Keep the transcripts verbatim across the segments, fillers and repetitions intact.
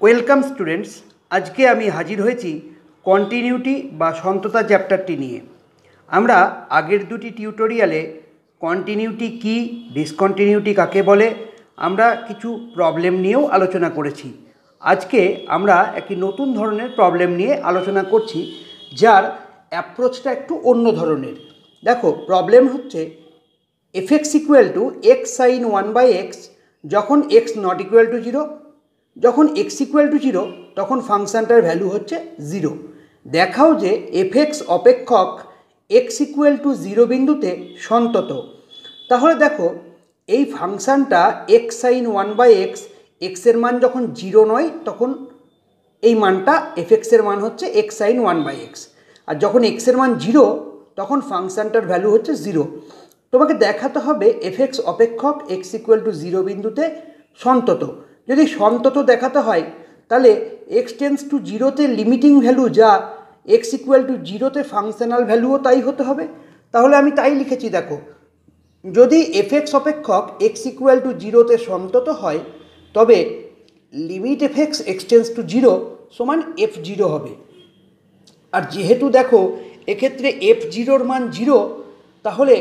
Welcome students, আজকে আমি হাজির হয়েছি কন্টিনিউটি বা সন্ততা চ্যাপ্টারটি নিয়ে। আমরা আগের দুটি টিউটোরিয়ালে কন্টিনিউটি কি, ডিসকন্টিনিউটি কাকে বলে, আমরা কিছু প্রবলেম নিয়েও আলোচনা করেছি। আজকে আমরা একটি নতুন ধরনের প্রবলেম নিয়ে আলোচনা করছি, যার অ্যাপ্রোচটা একটু অন্য ধরনের। দেখো, প্রবলেম হচ্ছে f x equal to x sine one by x যখন x not equal to zero, যখন এক্স ইকুয়াল টু জিরো তখন ফাংশানটার ভ্যালু হচ্ছে জিরো। দেখাও যে এফ এক্স অপেক্ষক এক্স ইকুয়াল টু জিরো বিন্দুতে সন্তত। তাহলে দেখো, এই ফাংশানটা x sine one by x, এক্সের মান যখন জিরো নয় তখন এই মানটা এফ এক্সের মান হচ্ছে x sine one by x, আর যখন এক্সের মান জিরো তখন ফাংশানটার ভ্যালু হচ্ছে জিরো। তোমাকে দেখাতে হবে এফ এক্স অপেক্ষক এক্স ইকুয়াল টু জিরো বিন্দুতে সন্তত। যদি সন্তত দেখাতে হয় তাহলে এক্স টেন্স টু জিরোতে লিমিটিং ভ্যালু যা এক্স ইকুয়াল টু জিরোতে ফাংশনাল ভ্যালুও তাই হতে হবে। তাহলে আমি তাই লিখেছি, দেখো, যদি এফ এক্স অপেক্ষক এক্স ইকুয়াল টু জিরোতে সন্তত হয় তবে limit f x x tends to zero সমান এফ জিরো হবে। আর যেহেতু দেখো এক্ষেত্রে এফ জিরোর মান জিরো, তাহলে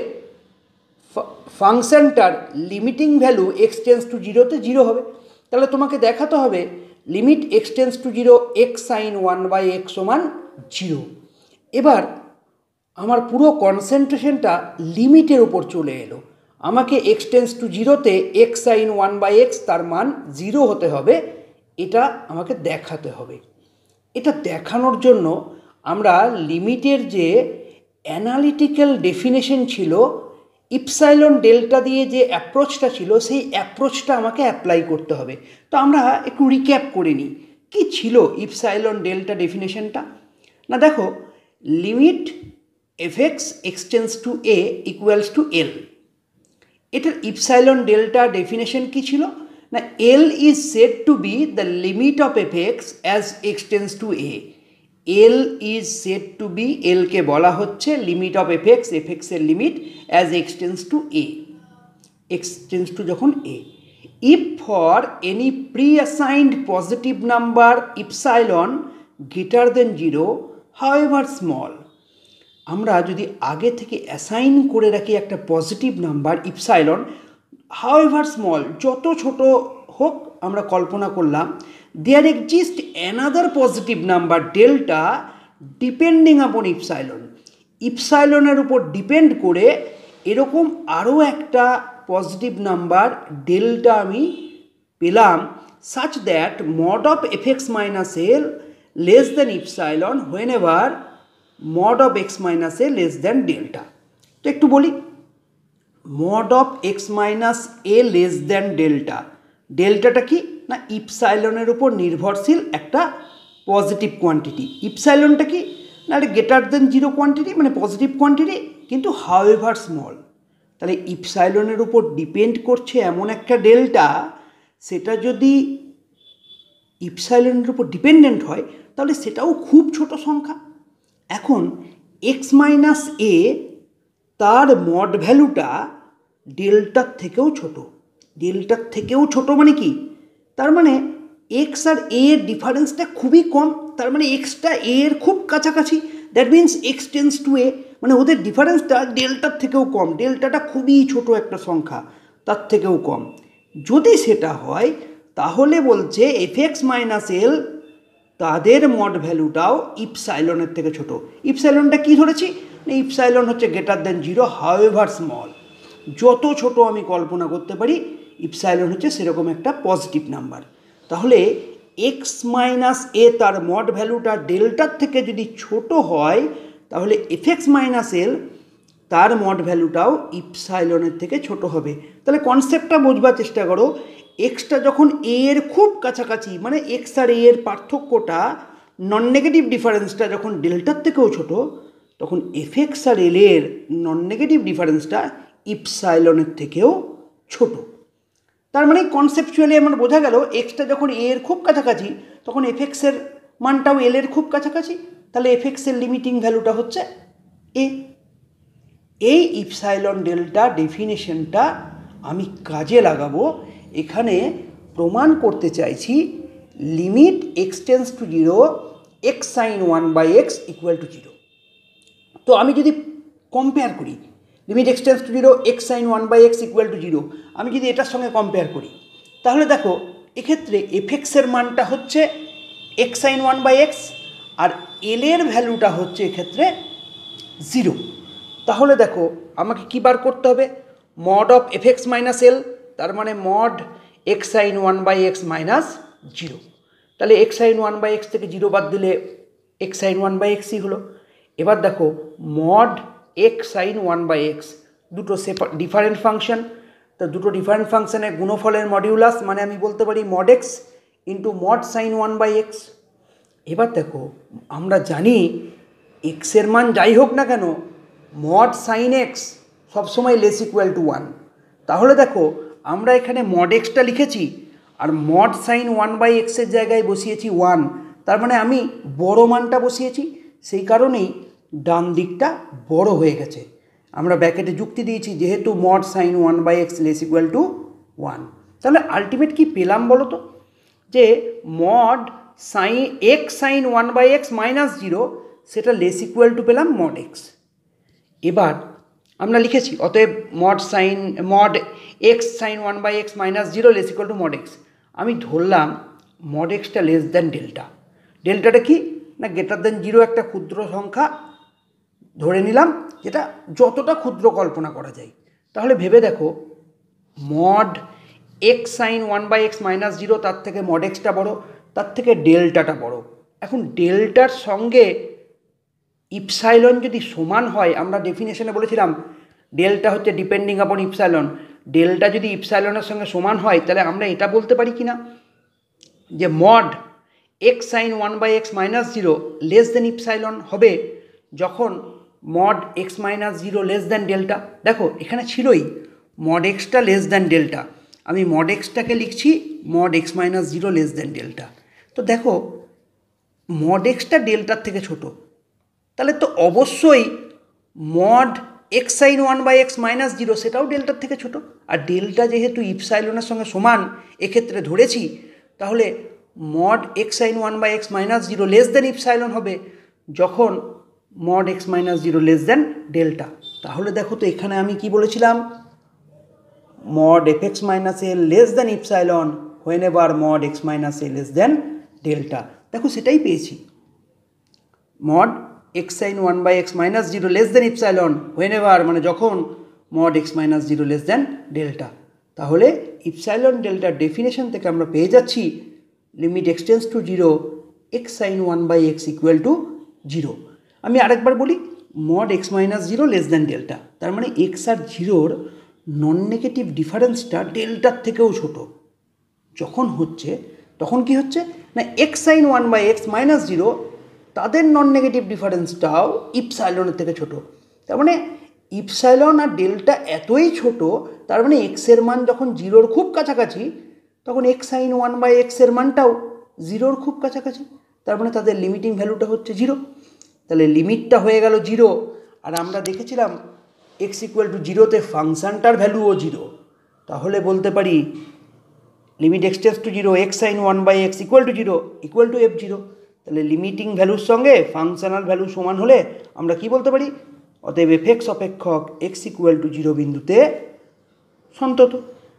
ফাংশনটার limiting value x tends to জিরোতে জিরো হবে। তাহলে তোমাকে দেখাতে হবে limit x tends to zero x sine one by x সমান জিরো। এবার আমার পুরো কনসেন্ট্রেশনটা লিমিটের উপর চলে এলো। আমাকে এক্স টেন্স টু জিরোতে x sine one by x তার মান জিরো হতে হবে, এটা আমাকে দেখাতে হবে। এটা দেখানোর জন্য আমরা লিমিটের যে অ্যানালিটিক্যাল ডেফিনেশন ছিল, ইপসাইলন ডেল্টা দিয়ে যে অ্যাপ্রোচটা ছিল, সেই অ্যাপ্রোচটা আমাকে অ্যাপ্লাই করতে হবে। তো আমরা একটু রিক্যাপ করে নিই, কী ছিল ইপসাইলন ডেল্টা ডেফিনেশনটা। না দেখো, limit f x x tends to a equals to L, এটার ইপসাইলন ডেল্টা ডেফিনেশন কী ছিল না, L is said to be the limit of f x as x tends to a. L is said to be, এলকে বলা হচ্ছে limit of f x, f এক্সের limit as x tends to a, x tends to যখন a. If for any pre assigned positive number epsilon greater than zero however small, আমরা যদি আগে থেকে assign করে রাখি একটা positive number epsilon, however small, যত ছোট হোক, আমরা কল্পনা করলাম there exist another positive number delta depending upon epsilon, ইপসাইলনের উপর ডিপেন্ড করে এরকম আরও একটা পজিটিভ নাম্বার ডেল্টা আমি পেলাম, such that mod of f x minus L less than epsilon whenever mod of x minus a less than delta. তো একটু বলি, mod of x minus a less than delta, ডেল্টাটা কি না ইপসাইলনের উপর নির্ভরশীল একটা পজিটিভ কোয়ান্টিটি। ইপসাইলনটা কি না একটা গ্রেটার দেন জিরো কোয়ান্টিটি, মানে পজিটিভ কোয়ান্টিটি, কিন্তু হাউএভার স্মল। তাহলে ইপসাইলনের উপর ডিপেন্ড করছে এমন একটা ডেল্টা, সেটা যদি ইপসাইলনের উপর ডিপেন্ডেন্ট হয় তাহলে সেটাও খুব ছোট সংখ্যা। এখন এক্স মাইনাস এ, তার মড ভ্যালুটা ডেল্টার থেকেও ছোট, ডেল্টার থেকেও ছোট মানে কি, তার মানে এক্স আর এ এর ডিফারেন্সটা খুবই কম, তার মানে এক্সটা এ এর খুব কাছাকাছি, that means x tends to a, মানে ওদের ডিফারেন্সটা ডেল্টার থেকেও কম, ডেল্টাটা খুবই ছোট একটা সংখ্যা, তার থেকেও কম। যদি সেটা হয় তাহলে বলছে এফ এক্স মাইনাস এল, তাদের মড ভ্যালুটাও ইপসাইলনের থেকে ছোট। ইপসাইলনটা কী ধরেছি, ইপসাইলন হচ্ছে greater than zero however small, যত ছোট আমি কল্পনা করতে পারি ইপসাইলন হচ্ছে সেরকম একটা পজিটিভ নাম্বার। তাহলে এক্স মাইনাস এ তার মড ভ্যালুটা ডেল্টার থেকে যদি ছোট হয় তাহলে এফ এক্স মাইনাস এল তার মড ভ্যালুটাও ইপসাইলনের থেকে ছোট হবে। তাহলে কনসেপ্টটা বোঝবার চেষ্টা করো, এক্সটা যখন এ এর খুব কাছাকাছি, মানে এক্স আর এ এর পার্থক্যটা, নন নেগেটিভ ডিফারেন্সটা যখন ডেল্টার থেকেও ছোট, তখন এফ এক্স আর এল এর নন নেগেটিভ ডিফারেন্সটা ইপসাইলনের থেকেও ছোট। তার মানে কনসেপচুয়ালি আমার বোঝা গেল এক্সটা যখন এ এর খুব কাছাকাছি তখন এফ এক্সের মানটাও এল এর খুব কাছাকাছি, তাহলে এফ এক্সের লিমিটিং ভ্যালুটা হচ্ছে এ। এই ইপসাইলন ডেল্টা ডেফিনেশনটা আমি কাজে লাগাবো। এখানে প্রমাণ করতে চাইছি limit x tends to zero x sine one by x equal to zero. তো আমি যদি কম্পেয়ার করি limit x tends to zero x sine one by x equal to zero, আমি যদি এটার সঙ্গে কম্পেয়ার করি তাহলে দেখো এক্ষেত্রে এফ এক্সের মানটা হচ্ছে x sine one by x আর এল এর ভ্যালুটা হচ্ছে এক্ষেত্রে জিরো। তাহলে দেখো আমাকে কী বার করতে হবে, mod of f x minus L, তার মানে mod x sine one by x minus zero. তাহলে x sine one by x থেকে জিরো বাদ দিলে এক্স সাইন ওয়ান বাই এক্সই হলো। এবার দেখো mod x sine one by x, দুটো সেপার ডিফারেন্ট ফাংশন, তো দুটো ডিফারেন্ট ফাংশনের গুণফলের মডিউলাস, মানে আমি বলতে পারি mod x into mod sine one by x. এবার দেখো আমরা জানি এক্সের মান যাই হোক না কেন মড সাইন এক্স সবসময় লেস ইকুয়াল টু ওয়ান। তাহলে দেখো আমরা এখানে মড এক্সটা লিখেছি আর মড সাইন ওয়ান বাই এক্সের জায়গায় বসিয়েছি ওয়ান, তার মানে আমি বড় মানটা বসিয়েছি, সেই কারণেই ডান দিকটা বড় হয়ে গেছে। আমরা ব্র্যাকেটে যুক্তি দিয়েছি যেহেতু mod sine one by x less equal to one. তাহলে আলটিমেট কি পেলাম বলো তো, যে mod sine x sine one by x minus zero সেটা লেস ইকুয়াল টু পেলাম মড এক্স। এবার আমরা লিখেছি অতএব mod sine mod x sine one by x minus zero less equal to mod x. আমি ধরলাম মড এক্সটা লেস দ্যান ডেল্টা। ডেল্টাটা কি না গ্রেটার দ্যান জিরো একটা ক্ষুদ্র সংখ্যা ধরে নিলাম, যেটা যতটা ক্ষুদ্র কল্পনা করা যায়। তাহলে ভেবে দেখো mod x sine one by x minus zero তার থেকে মড এক্সটা বড়ো, তার থেকে ডেল্টাটা বড়ো। এখন ডেল্টার সঙ্গে ইপসাইলন যদি সমান হয়, আমরা ডেফিনেশনে বলেছিলাম ডেল্টা হচ্ছে ডিপেন্ডিং আপন ইপসাইলন, ডেল্টা যদি ইপসাইলনের সঙ্গে সমান হয় তাহলে আমরা এটা বলতে পারি কি না যে mod x sine one by x minus zero less than epsilon হবে যখন mod x minus zero less than delta. দেখো এখানে ছিলই মড এক্সটা লেস দেন ডেল্টা, আমি মড এক্সটাকে লিখছি mod x minus zero less than delta. তো দেখো মড এক্সটা ডেল্টার থেকে ছোট, তাহলে তো অবশ্যই mod x sine one by x minus zero সেটাও ডেল্টার থেকে ছোট। আর ডেল্টা যেহেতু ইপসাইলনের সঙ্গে সমান এক্ষেত্রে ধরেছি, তাহলে mod x sine one by x minus zero less than epsilon হবে যখন mod x minus zero less than delta. তাহলে দেখো তো এখানে আমি কি বলেছিলাম, mod f x minus a less than epsilon whenever mod x minus a less than delta. দেখো সেটাই পেয়েছি, mod x sine one by x minus zero less than epsilon whenever মানে যখন mod x minus zero less than delta. তাহলে epsilon ডেল্টার definition থেকে আমরা পেয়ে যাচ্ছি limit x tends to zero x sine one by x equal to zero. আমি আরেকবার বলি mod x minus zero less than delta, তার মানে এক্স আর জিরোর নন নেগেটিভ ডিফারেন্সটা ডেল্টার থেকেও ছোট যখন হচ্ছে, তখন কি হচ্ছে না x sine one by x minus zero তাদের নন নেগেটিভ ডিফারেন্সটাও ইপসাইলনের থেকে ছোট। তার মানে ইপসাইলন আর ডেল্টা এতই ছোট, তার মানে এক্সের মান যখন জিরোর খুব কাছাকাছি তখন এক্স সাইন ওয়ান বাই এক্সের মানটাও জিরোর খুব কাছাকাছি, তার মানে তাদের লিমিটিং ভ্যালুটা হচ্ছে জিরো। তাহলে লিমিটটা হয়ে গেল জিরো, আর আমরা দেখেছিলাম এক্স ইকুয়াল টু জিরোতে ফাংশানটার ভ্যালুও জিরো। তাহলে বলতে পারি limit x tends to zero x sine one by x equal to zero equal to f zero. তাহলে লিমিটিং ভ্যালুর সঙ্গে ফাংশনাল ভ্যালু সমান হলে আমরা কি বলতে পারি, অতএব এফ এক্স অপেক্ষক এক্স ইকুয়াল টু জিরো বিন্দুতে সন্তত।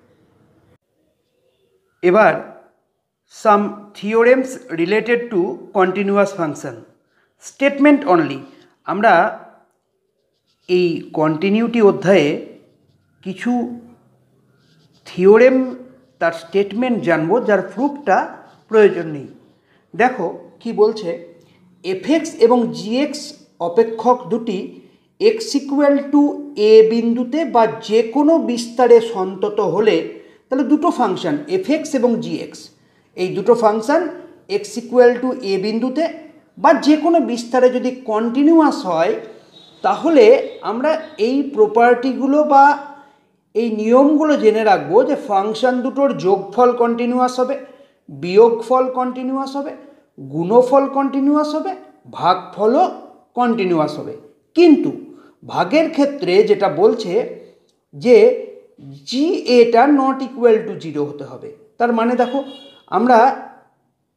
এবার some theorems related to continuous function statement only. আমরা এই কন্টিনিউটি অধ্যায়ে কিছু থিওরেম তার স্টেটমেন্ট জানবো যার প্রুফটা প্রয়োজন নেই। দেখো কি বলছে, এফ এক্স এবং জি এক্স অপেক্ষক দুটি এক্স ইকুয়াল টু এ বিন্দুতে বা যে কোনো বিস্তারে সন্তত হলে, তাহলে দুটো ফাংশন এফ এক্স এবং জি এক্স, এই দুটো function x equal to a বিন্দুতে বা যে কোনো বিস্তারে যদি কন্টিনিউয়াস হয়, তাহলে আমরা এই প্রপার্টিগুলো বা এই নিয়মগুলো জেনে রাখবো যে ফাংশন দুটোর যোগফল কন্টিনিউয়াস হবে, বিয়োগফল কন্টিনিউয়াস হবে, গুণফল কন্টিনিউয়াস হবে, ভাগফলও কন্টিনিউয়াস হবে। কিন্তু ভাগের ক্ষেত্রে যেটা বলছে যে জি এটা নট ইকুয়াল টু জিরো হতে হবে। তার মানে দেখো আমরা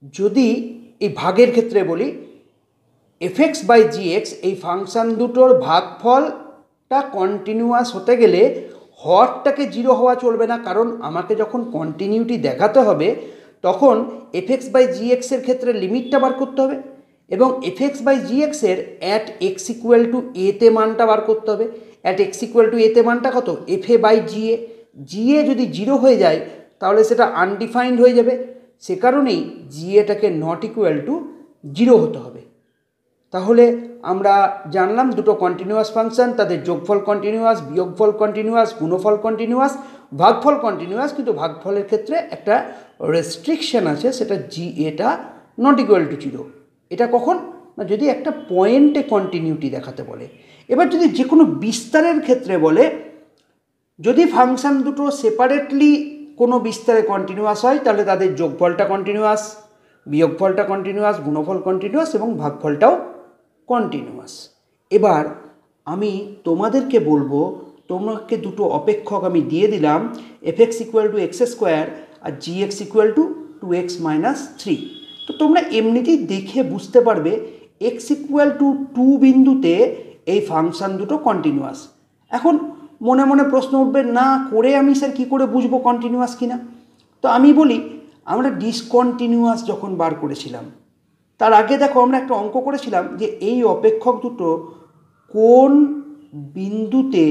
যদি এই ভাগের ক্ষেত্রে বলি f x by g x এই ফাংশান দুটোর ভাগফলটা কন্টিনিউয়াস হতে গেলে হরটাকে জিরো হওয়া চলবে না, কারণ আমাকে যখন কন্টিনিউটি দেখাতে হবে তখন এফ এক্স বাই জি এক্সের ক্ষেত্রে লিমিটটা বার করতে হবে এবং এফ এক্স বাই জি এক্সের অ্যাট এক্স ইকুয়াল টু এতে মানটা বার করতে হবে। অ্যাট এক্স ইকুয়াল টু এতে মানটা কত? এফ এ বাই জি এ। জি এ যদি জিরো হয়ে যায় তাহলে সেটা আনডিফাইন্ড হয়ে যাবে, সে কারণেই জি এটাকে নট ইকুয়াল টু জিরো হতে হবে। তাহলে আমরা জানলাম দুটো কন্টিনিউয়াস ফাংশন, তাদের যোগফল কন্টিনিউয়াস, বিয়োগফল কন্টিনিউয়াস, গুণফল কন্টিনিউয়াস, ভাগফল কন্টিনিউয়াস, কিন্তু ভাগফলের ক্ষেত্রে একটা রেস্ট্রিকশন আছে, সেটা জি এটা নট ইকুয়াল টু জিরো। এটা কখন? না যদি একটা পয়েন্টে কন্টিনিউটি দেখাতে বলে। এবার যদি যে কোনো বিস্তারের ক্ষেত্রে বলে, যদি ফাংশন দুটো সেপারেটলি কোনো বিস্তারে কন্টিনিউয়াস হয় তাহলে তাদের যোগফলটা কন্টিনিউয়াস, বিয়োগফলটা কন্টিনিউয়াস, গুণফল কন্টিনিউয়াস এবং ভাগফলটাও কন্টিনিউয়াস। এবার আমি তোমাদেরকে বলবো, তোমাকে দুটো অপেক্ষক আমি দিয়ে দিলাম, f x equal to x square আর g x equal to two x minus three. তো তোমরা এমনিতেই দেখে বুঝতে পারবে এক্স ইকুয়াল টু টু বিন্দুতে এই ফাংশান দুটো কন্টিনিউয়াস। এখন মনে মনে প্রশ্ন উঠবে, না করে আমি স্যার কী করে বুঝবো কন্টিনিউয়াস কিনা? তো আমি বলি, আমরা ডিসকন্টিনিউয়াস যখন বার করেছিলাম তার আগে দেখো আমরা একটা অঙ্ক করেছিলাম যে এই অপেক্ষক দুটো কোন বিন্দুতে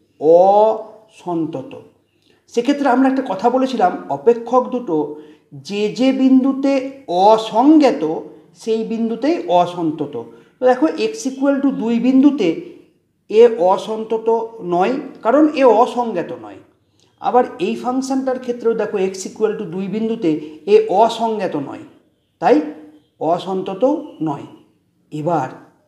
অসন্তত। সেক্ষেত্রে আমরা একটা কথা বলেছিলাম, অপেক্ষক দুটো যে যে বিন্দুতে অসংজ্ঞাত সেই বিন্দুতেই অসন্তত। তো দেখো এক্স ইকুয়াল টু দুই বিন্দুতে এ অসন্তত নয়, কারণ এ অসংজ্ঞাত নয়। আবার এই ফাংশনটার ক্ষেত্রেও দেখো এক্স ইকুয়াল টু দুই বিন্দুতে এ অসংজ্ঞাত নয়, তাই অসন্তত নয়। এবার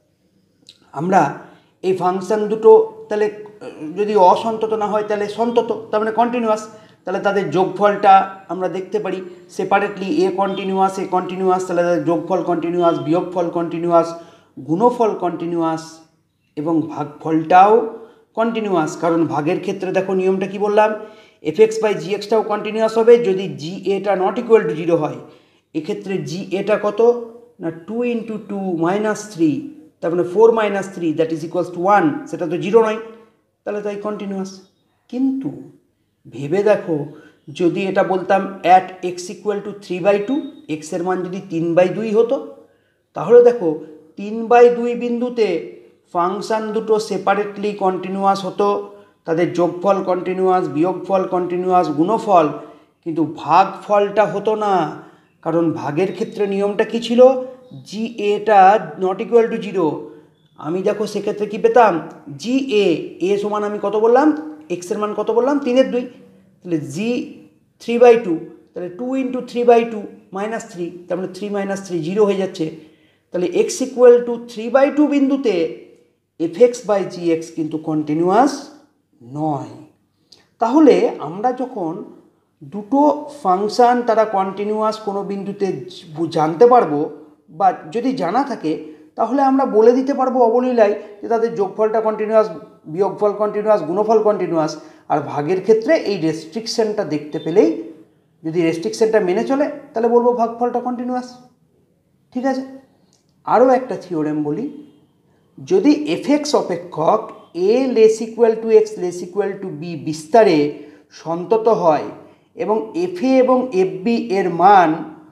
আমরা এই ফাংশন দুটো তাহলে যদি অসন্তত না হয় তাহলে সন্তত, তার মানে কন্টিনিউয়াস, তাহলে তাদের যোগফলটা আমরা দেখতে পারি সেপারেটলি, এ কন্টিনিউয়াস এ কন্টিনিউয়াস, তাহলে তাদের যোগফল কন্টিনিউয়াস, বিয়োগফল কন্টিনিউয়াস, গুণফল কন্টিনিউয়াস এবং ভাগফলটাও কন্টিনিউয়াস। কারণ ভাগের ক্ষেত্রে দেখো নিয়মটা কি বললাম, এফ এক্স বাই জি এক্সটাও কন্টিনিউয়াস হবে যদি জি এটা নট ইকুয়াল টু জিরো হয়। এক্ষেত্রে জি এটা কত? না two into two minus three, তার মানে four minus three that is equals to one, সেটা তো জিরো নয়, তাহলে তাই কন্টিনিউয়াস। কিন্তু ভেবে দেখো, যদি এটা বলতাম at x equal to three by two, এক্সের মান যদি তিন বাই দুই হতো, তাহলে দেখো তিন বাই দুই বিন্দুতে ফাংশান দুটো সেপারেটলি কন্টিনিউয়াস হতো, তাদের যোগফল কন্টিনিউয়াস, বিয়োগফল কন্টিনিউয়াস, গুণফল, কিন্তু ভাগফলটা হতো না। কারণ ভাগের ক্ষেত্রে নিয়মটা কী ছিল, জি এটা নট ইকুয়াল টু জিরো। আমি দেখো সেক্ষেত্রে কী পেতাম, জি এ এ সমান আমি কত বললাম, এক্সের মান কত বললাম, তিনের দুই, তাহলে জি থ্রি বাই টু, তাহলে two into three by two minus three, তার মানে থ্রি মাইনাস থ্রি জিরো হয়ে যাচ্ছে। তাহলে x equal to three by two বিন্দুতে f x by g x কিন্তু কন্টিনিউয়াস নয়। তাহলে আমরা যখন দুটো ফাংশান তারা কন্টিনিউয়াস কোনো বিন্দুতে জানতে পারবো, বা যদি জানা থাকে তাহলে আমরা বলে দিতে পারবো অবলীলায় যে তাদের যোগফলটা কন্টিনিউয়াস, বিয়োগফল কন্টিনিউয়াস, গুণফল কন্টিনিউয়াস। আর ভাগের ক্ষেত্রে এই রেস্ট্রিকশনটা দেখতে পেলেই, যদি রেস্ট্রিকশনটা মেনে চলে তাহলে বলবো ভাগফলটা কন্টিনিউয়াস। ঠিক আছে, আরও একটা থিওরেম বলি, যদি এফ এক্স অপেক্ষক a less equal to x less equal to b বিস্তারে সন্তত হয় এবং এফ এ এবং এফ বি এর মান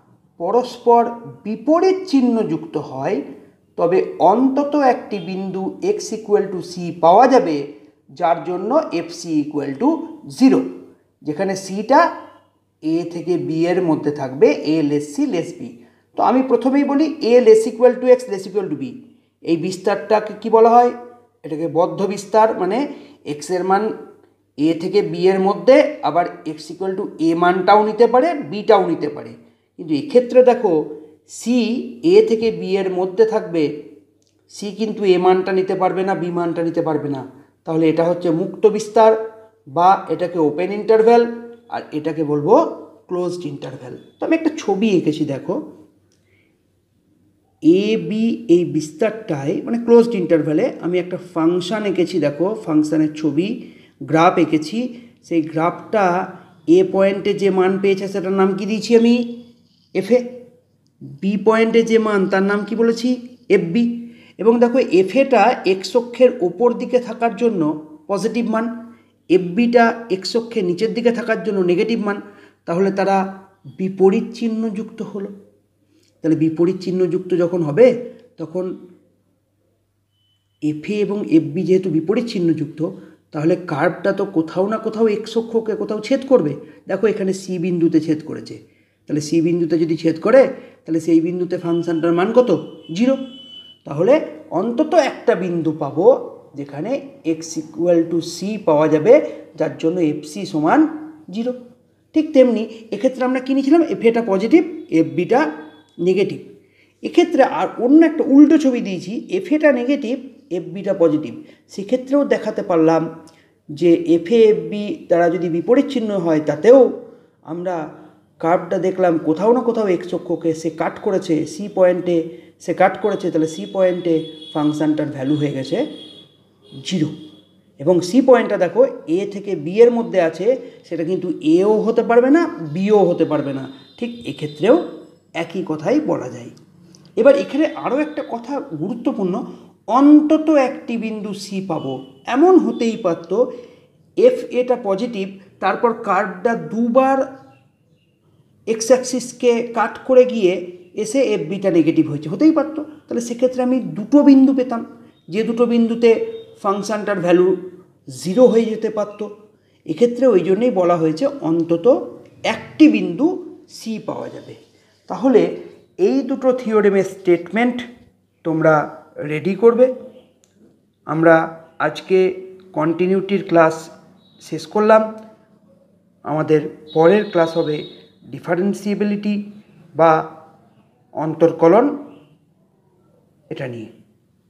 পরস্পর বিপরীত চিহ্ন যুক্ত হয়, তবে অন্তত একটি বিন্দু এক্স ইকুয়াল টু সি পাওয়া যাবে যার জন্য f c equal to zero, যেখানে সিটা এ থেকে বি এর মধ্যে থাকবে, a less c less b. তো আমি প্রথমেই বলি a less equal to x less equal to b, এই বিস্তারটাকে কি বলা হয়, এটাকে বদ্ধ বিস্তার, মানে এক্সের মান এ থেকে বি এর মধ্যে, আবার এক্স ইকুয়াল টু এ মানটাও নিতে পারে, বিটাও নিতে পারে। কিন্তু এক্ষেত্রে দেখো সি এ থেকে বি এর মধ্যে থাকবে, সি কিন্তু এ মানটা নিতে পারবে না, বি মানটা নিতে পারবে না, তাহলে এটা হচ্ছে মুক্ত বিস্তার বা এটাকে ওপেন ইন্টারভ্যাল, আর এটাকে বলবো ক্লোজড ইন্টারভ্যাল। তো আমি একটা ছবি এঁকেছি দেখো, এ বি এই বিস্তারটায় মানে ক্লোজড ইন্টারভ্যালে আমি একটা ফাংশান এঁকেছি দেখো, ফাংশানের ছবি, গ্রাফ এঁকেছি। সেই গ্রাফটা এ পয়েন্টে যে মান পেয়েছে সেটার নাম কি দিয়েছি আমি, এফ এ। বি পয়েন্টে যে মান তার নাম কি বলেছি, এফ বি। এবং দেখো এফ এটা এক্স অক্ষের ওপর দিকে থাকার জন্য পজিটিভ মান, এফ বিটা এক্স অক্ষের নিচের দিকে থাকার জন্য নেগেটিভ মান, তাহলে তারা বিপরীত চিহ্নযুক্ত হলো। তাহলে বিপরীত চিহ্নযুক্ত যখন হবে তখন এফ এ এবং এফ বি যেহেতু বিপরীত চিহ্নযুক্ত, তাহলে কার্ভটা তো কোথাও না কোথাও এক্স অক্ষকে কোথাও ছেদ করবে। দেখো এখানে সি বিন্দুতে ছেদ করেছে, তাহলে সি বিন্দুতে যদি ছেদ করে তাহলে সেই বিন্দুতে ফাংশনটার মান কত, জিরো। তাহলে অন্তত একটা বিন্দু পাবো যেখানে এক্স ইকুয়াল টু সি পাওয়া যাবে, যার জন্য এফ সি সমান জিরো। ঠিক তেমনি এক্ষেত্রে আমরা কী নিয়েছিলাম, এফ এটা পজিটিভ, এফ বিটা নেগেটিভ। এক্ষেত্রে আর অন্য একটা উল্টো ছবি দিয়েছি, এফ এটা নেগেটিভ, এফ বিটা পজিটিভ। সেক্ষেত্রেও দেখাতে পারলাম যে এফ এ এফ বি তারা যদি বিপরীত চিহ্ন হয় তাতেও আমরা কার্ভটা দেখলাম কোথাও না কোথাও এক্স অক্ষকে সে কাট করেছে, সি পয়েন্টে সে কাট করেছে, তাহলে সি পয়েন্টে ফাংশানটার ভ্যালু হয়ে গেছে জিরো। এবং সি পয়েন্টটা দেখো এ থেকে বি এর মধ্যে আছে, সেটা কিন্তু এও হতে পারবে না, বিও হতে পারবে না। ঠিক এক্ষেত্রেও একই কথাই বলা যায়। এবার এখানে আরও একটা কথা গুরুত্বপূর্ণ, অন্তত একটি বিন্দু সি পাবো, এমন হতেই পারতো এফ এটা পজিটিভ, তারপর কার্ভটা দুবার এক্স অ্যাক্সিসকে কাট করে গিয়ে এসে এফ বিটা নেগেটিভ হয়েছে, হতেই পারতো। তাহলে সেক্ষেত্রে আমি দুটো বিন্দু পেতাম, যে দুটো বিন্দুতে ফাংশানটার ভ্যালু জিরো হয়ে যেতে পারতো। এক্ষেত্রে ওই জন্যই বলা হয়েছে অন্তত একটি বিন্দু সি পাওয়া যাবে। তাহলে এই দুটো থিওরেমের স্টেটমেন্ট তোমরা রেডি করবে। আমরা আজকে কন্টিনিউটির ক্লাস শেষ করলাম। আমাদের পরের ক্লাস হবে ডিফারেন্সিয়েবিলিটি বা অন্তর্কলন, এটা নিয়ে।